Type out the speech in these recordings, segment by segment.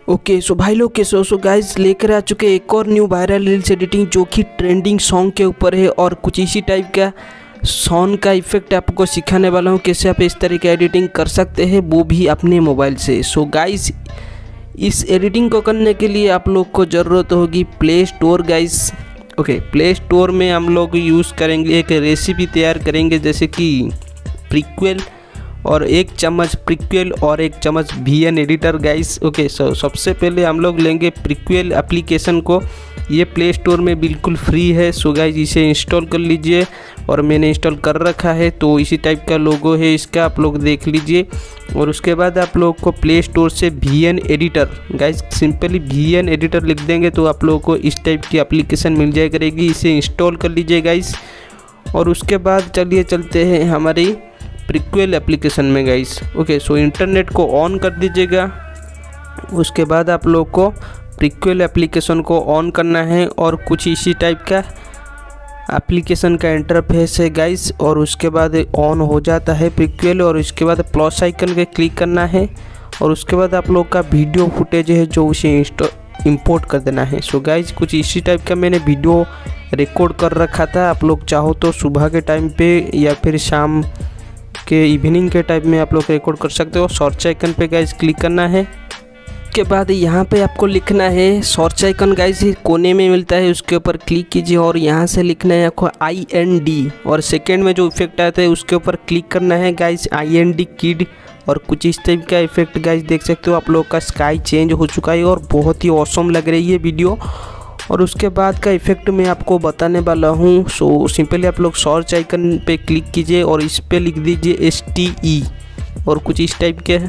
Okay so भाई लोग कैसे हो। सो गाइस लेकर आ चुके एक और न्यू वायरल रील्स एडिटिंग जो कि ट्रेंडिंग सॉन्ग के ऊपर है और कुछ इसी टाइप का सॉन्ग का इफेक्ट आपको सिखाने वाला हूँ कैसे आप इस तरह की एडिटिंग कर सकते हैं, वो भी अपने मोबाइल से। सो गाइस इस एडिटिंग को करने के लिए आप लोग को ज़रूरत होगी Play Store guys. Okay Play Store में हम लोग यूज़ करेंगे, एक रेसिपी तैयार करेंगे जैसे कि प्रीक्वेल और 1 चम्मच प्रीक्वेल और 1 चम्मच VN editor guys. Okay so सबसे पहले हम लोग लेंगे प्रीक्वेल एप्लीकेशन को, ये प्ले स्टोर में बिल्कुल फ्री है। सो गाइस इसे इंस्टॉल कर लीजिए और मैंने इंस्टॉल कर रखा है, तो इसी टाइप का लोगो है इसका, आप लोग देख लीजिए। और उसके बाद आप लोग को प्ले स्टोर से VN editor guys, simply VN editor लिख देंगे तो आप लोगों को इस टाइप की एप्लीकेशन मिल जाया करेगी, इसे इंस्टॉल कर लीजिए गाइस। और उसके बाद चलिए चलते हैं हमारी प्रीक्वेल एप्लीकेशन में गाइस। ओके सो इंटरनेट को ऑन कर दीजिएगा। उसके बाद आप लोग को प्रीक्वेल एप्लीकेशन को ऑन करना है और कुछ इसी टाइप का एप्लीकेशन का इंटरफेस है गाइस। और उसके बाद ऑन हो जाता है प्रीक्वेल और उसके बाद प्लस आइकन पे क्लिक करना है और उसके बाद आप लोग का वीडियो फुटेज है जो उसे इंपोर्ट कर देना है। सो गाइस कुछ इसी टाइप का मैंने वीडियो रिकॉर्ड कर रखा था, आप लोग चाहो तो सुबह के टाइम पे या फिर शाम के इवनिंग के टाइप में आप लोग रिकॉर्ड कर सकते हो। सर्च आइकन पे गाइस क्लिक करना है। उसके बाद यहाँ पे आपको लिखना है सर्च आइकन गाइस, कोने में मिलता है, उसके ऊपर क्लिक कीजिए और यहाँ से लिखना है आपको IND और सेकेंड में जो इफेक्ट आता है उसके ऊपर क्लिक करना है गाइस, IND किड। और कुछ इस टाइप का इफेक्ट गाइस देख सकते हो, आप लोग का स्काई चेंज हो चुका है और बहुत ही ऑसम लग रही है वीडियो। और उसके बाद का इफेक्ट मैं आपको बताने वाला हूँ। सो सिंपली आप लोग सर्च आइकन पे क्लिक कीजिए और इस पे लिख दीजिए STE और कुछ इस टाइप के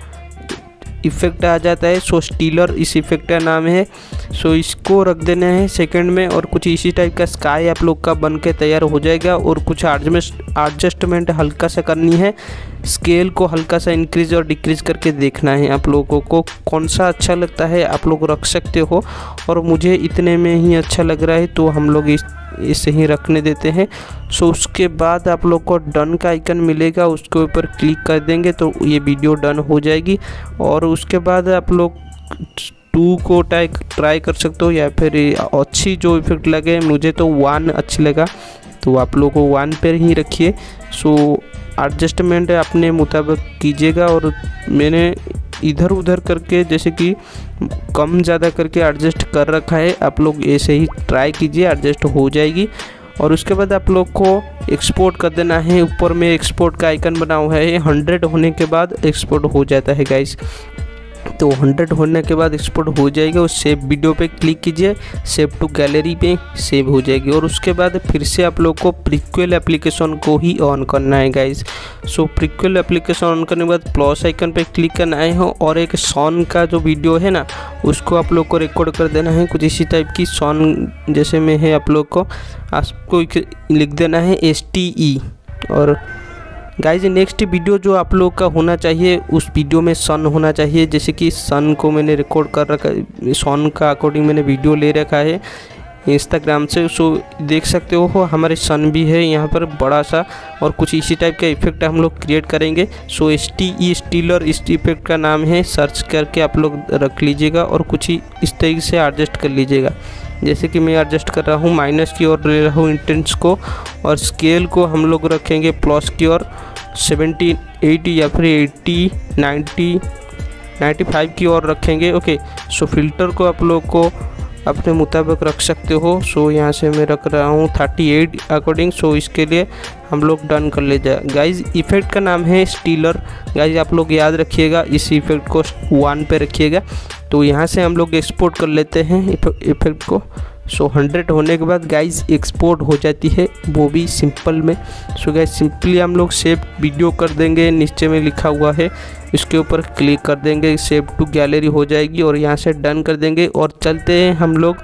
इफेक्ट आ जाता है। सो स्टीलर इस इफेक्ट का नाम है। सो इसको रख देना है सेकंड में और कुछ इसी टाइप का स्काई आप लोग का बन के तैयार हो जाएगा। और कुछ एडजस्टमेंट हल्का सा करनी है, स्केल को हल्का सा इंक्रीज और डिक्रीज करके देखना है, आप लोगों को कौन सा अच्छा लगता है आप लोग रख सकते हो। और मुझे इतने में ही अच्छा लग रहा है तो हम लोग इसे ही रखने देते हैं। सो उसके बाद आप लोग को डन का आइकन मिलेगा, उसके ऊपर क्लिक कर देंगे तो ये वीडियो डन हो जाएगी। और उसके बाद आप लोग 2 को ट्राई कर सकते हो या फिर अच्छी जो इफेक्ट लगे, मुझे तो 1 अच्छी लगा तो आप लोग को 1 पर ही रखिए। सो एडजस्टमेंट अपने मुताबिक कीजिएगा और मैंने इधर उधर करके जैसे कि कम ज़्यादा करके एडजस्ट कर रखा है, आप लोग ऐसे ही ट्राई कीजिए, एडजस्ट हो जाएगी। और उसके बाद आप लोग को एक्सपोर्ट कर देना है, ऊपर में एक्सपोर्ट का आइकन बना हुआ है, 100 होने के बाद एक्सपोर्ट हो जाता है गाइस। तो 100 होने के बाद एक्सपोर्ट हो जाएगा, उस सेव वीडियो पे क्लिक कीजिए, सेव टू गैलरी पे सेव हो जाएगी। और उसके बाद फिर से आप लोग को प्रीक्वेल एप्लीकेशन को ही ऑन करना है guys. So Prequel application on करने के बाद प्लस आइकन पे क्लिक करना है और एक सॉन्ग का जो वीडियो है ना उसको आप लोग को रिकॉर्ड कर देना है, कुछ इसी टाइप की सॉन्ग जैसे में है, आप लोग को आपको लिख देना है STE। और गाइज नेक्स्ट वीडियो जो आप लोग का होना चाहिए उस वीडियो में सन होना चाहिए, जैसे कि सन को मैंने रिकॉर्ड कर रखा है, सन का अकॉर्डिंग मैंने वीडियो ले रखा है इंस्टाग्राम से। सो देख सकते हो हमारे सन भी है यहाँ पर बड़ा सा और कुछ इसी टाइप का इफेक्ट हम लोग क्रिएट करेंगे। सो STE स्टीलर इस इफेक्ट का नाम है, सर्च करके आप लोग रख लीजिएगा और कुछ ही इस तरीके से एडजस्ट कर लीजिएगा। जैसे कि मैं एडजस्ट कर रहा हूँ, माइनस की ओर ले रहा हूँ इंटेंस को और स्केल को हम लोग रखेंगे प्लस की ओर 70 80 या फिर 80 90 95 की ओर रखेंगे। ओके सो फिल्टर को आप लोग को अपने मुताबिक रख सकते हो। सो यहाँ से मैं रख रहा हूँ 38 अकॉर्डिंग। सो इसके लिए हम लोग डन कर ले जाए गाइज। इफेक्ट का नाम है स्टीलर गाइज, आप लोग याद रखिएगा, इस इफेक्ट को 1 पे रखिएगा। तो यहाँ से हम लोग एक्सपोर्ट कर लेते हैं इफेक्ट को। सो 100 होने के बाद गाइज एक्सपोर्ट हो जाती है, वो भी सिंपल में। सो गाइज सिंपली हम लोग सेव वीडियो कर देंगे, नीचे में लिखा हुआ है इसके ऊपर क्लिक कर देंगे, सेव टू गैलरी हो जाएगी और यहाँ से डन कर देंगे। और चलते हैं हम लोग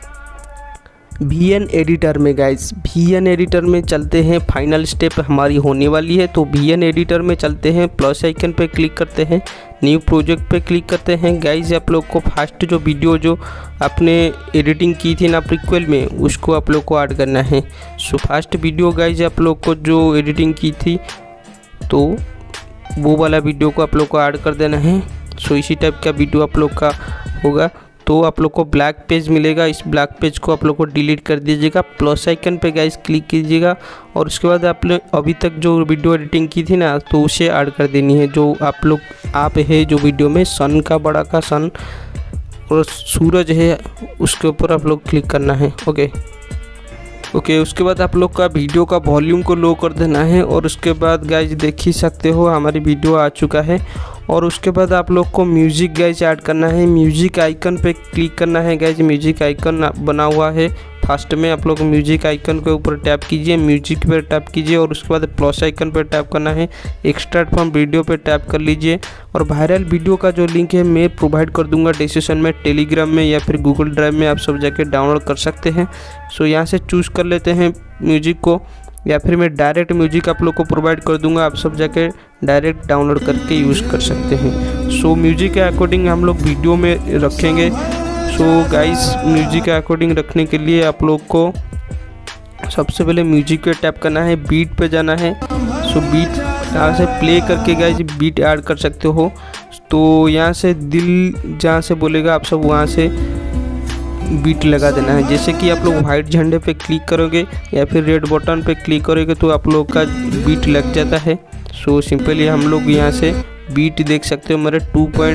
VN एडिटर में गाइज, VN एडिटर में चलते हैं, फाइनल स्टेप हमारी होने वाली है। तो VN एडिटर में चलते हैं, प्लस आइकन पे क्लिक करते हैं, न्यू प्रोजेक्ट पे क्लिक करते हैं गाइज। आप लोग को फर्स्ट जो वीडियो जो आपने एडिटिंग की थी ना प्रीक्वेल में उसको आप लोग को ऐड करना है। सो फर्स्ट वीडियो गाइज आप लोग को जो एडिटिंग की थी तो वो वाला वीडियो को आप लोग को ऐड कर देना है। सो इसी टाइप का वीडियो आप लोग का होगा। तो आप लोग को ब्लैक पेज मिलेगा, इस ब्लैक पेज को आप लोग को डिलीट कर दीजिएगा, प्लस आइकन पे गाइस क्लिक कीजिएगा और उसके बाद आप लोग अभी तक जो वीडियो एडिटिंग की थी ना तो उसे ऐड कर देनी है। जो आप है जो वीडियो में सन का बड़ा का सन और सूरज है उसके ऊपर आप लोग क्लिक करना है। ओके उसके बाद आप लोग का वीडियो का वॉल्यूम को लो कर देना है और उसके बाद गाइज देख ही सकते हो हमारी वीडियो आ चुका है। और उसके बाद आप लोग को म्यूजिक गाइज ऐड करना है, म्यूजिक आइकन पे क्लिक करना है गाइज। म्यूजिक आइकन बना हुआ है फर्स्ट में, आप लोग म्यूजिक आइकन के ऊपर टैप कीजिए, म्यूजिक पर टैप कीजिए और उसके बाद प्लस आइकन पर टैप करना है, एक्सट्रैक्ट फ्रॉम वीडियो पे टैप कर लीजिए। और वायरल वीडियो का जो लिंक है मैं प्रोवाइड कर दूंगा डिस्क्रिप्शन में, टेलीग्राम में या फिर गूगल ड्राइव में, आप सब जाके डाउनलोड कर सकते हैं। सो यहाँ से चूज़ कर लेते हैं म्यूजिक को या फिर मैं डायरेक्ट म्यूजिक आप लोग को प्रोवाइड कर दूंगा, आप सब जाके डायरेक्ट डाउनलोड करके यूज़ कर सकते हैं। सो म्यूजिक के अकॉर्डिंग हम लोग वीडियो में रखेंगे। सो गाइस म्यूजिक के अकॉर्डिंग रखने के लिए आप लोग को सबसे पहले म्यूजिक पे टैप करना है, बीट पे जाना है। सो बीट यहाँ से प्ले करके गाइस बीट ऐड कर सकते हो। तो यहाँ से दिल जहाँ से बोलेगा आप सब वहाँ से बीट लगा देना है। जैसे कि आप लोग वाइट झंडे पे क्लिक करोगे या फिर रेड बटन पे क्लिक करोगे तो आप लोग का बीट लग जाता है। सो सिंपली हम लोग यहाँ से बीट देख सकते हो मेरे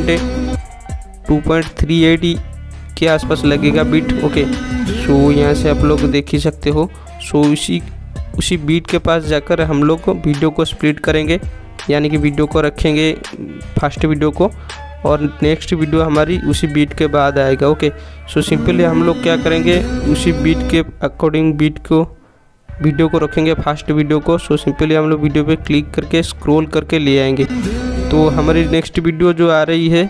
2.38 के आसपास लगेगा बीट। ओके सो यहाँ से आप लोग देख ही सकते हो। सो उसी बीट के पास जाकर हम लोग को वीडियो को स्प्लिट करेंगे, यानी कि वीडियो को रखेंगे फर्स्ट वीडियो को और नेक्स्ट वीडियो हमारी उसी बीट के बाद आएगा। ओके सो सिंपली हम लोग क्या करेंगे, उसी बीट के अकॉर्डिंग वीडियो को रखेंगे फर्स्ट वीडियो को। सो सिंपली हम लोग वीडियो पे क्लिक करके स्क्रॉल करके ले आएंगे। तो हमारी नेक्स्ट वीडियो जो आ रही है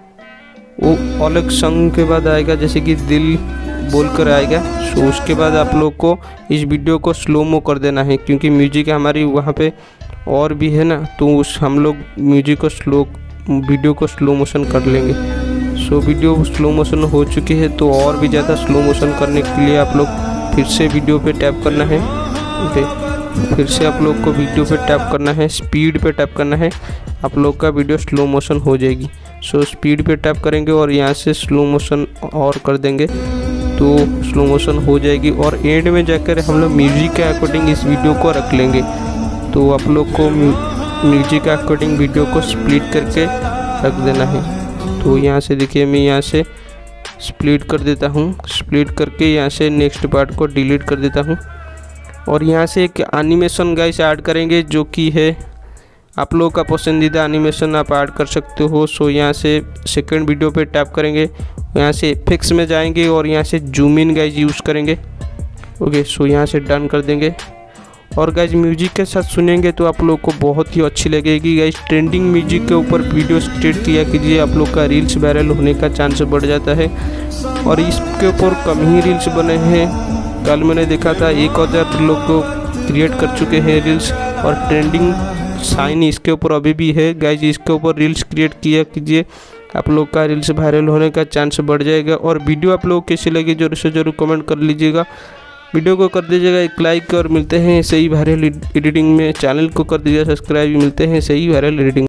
वो अलग सॉन्ग के बाद आएगा, जैसे कि दिल बोलकर आएगा। सो उसके बाद आप लोग को इस वीडियो को स्लो मो कर देना है, क्योंकि म्यूजिक हमारी वहाँ पे और भी है ना, तो हम लोग म्यूजिक को वीडियो को स्लो मोशन कर लेंगे। सो वीडियो स्लो मोशन हो चुकी है, तो और भी ज़्यादा स्लो मोशन करने के लिए आप लोग फिर से वीडियो पे टैप करना है। ओके फिर से आप लोग को वीडियो पे टैप करना है, स्पीड पे टैप करना है, आप लोग का वीडियो स्लो मोशन हो जाएगी। सो स्पीड पे टैप करेंगे और यहाँ से स्लो मोशन और कर देंगे तो स्लो मोशन हो जाएगी। और एंड में जाकर हम लोग म्यूजिक के अकॉर्डिंग इस वीडियो को रख लेंगे। तो आप लोग को म्यूजिक के अकॉर्डिंग वीडियो को स्प्लिट करके रख देना है। तो यहाँ से देखिए मैं यहाँ से स्प्लिट कर देता हूँ, स्प्लिट करके यहाँ से नेक्स्ट पार्ट को डिलीट कर देता हूँ। और यहाँ से एक एनिमेशन गाइस ऐड करेंगे, जो कि है आप लोग का पसंदीदा एनिमेशन आप ऐड कर सकते हो। सो यहाँ से सेकंड वीडियो पे टैप करेंगे, यहाँ से इफेक्ट्स में जाएंगे और यहाँ से जूम इन गाइज यूज़ करेंगे। ओके सो यहाँ से डन कर देंगे। और गाइज म्यूजिक के साथ सुनेंगे तो आप लोग को बहुत ही अच्छी लगेगी। गाइज ट्रेंडिंग म्यूजिक के ऊपर वीडियोस क्रिएट किया कीजिए, आप लोग का रील्स वायरल होने का चांस बढ़ जाता है। और इसके ऊपर कम ही रील्स बने हैं, कल मैंने देखा था 1000 लोग को क्रिएट कर चुके हैं रील्स। और ट्रेंडिंग साइन इसके ऊपर अभी भी है। गाइज इसके ऊपर रील्स क्रिएट किया कीजिए, आप लोग का रील्स वायरल होने का चांस बढ़ जाएगा। और वीडियो आप लोग कैसी लगी जरूर से जरूर कमेंट कर लीजिएगा, वीडियो को कर दीजिएगा एक लाइक। और मिलते हैं सही वायरल एडिटिंग में, चैनल को कर दीजिएगा सब्सक्राइब। मिलते हैं सही वायरल एडिटिंग।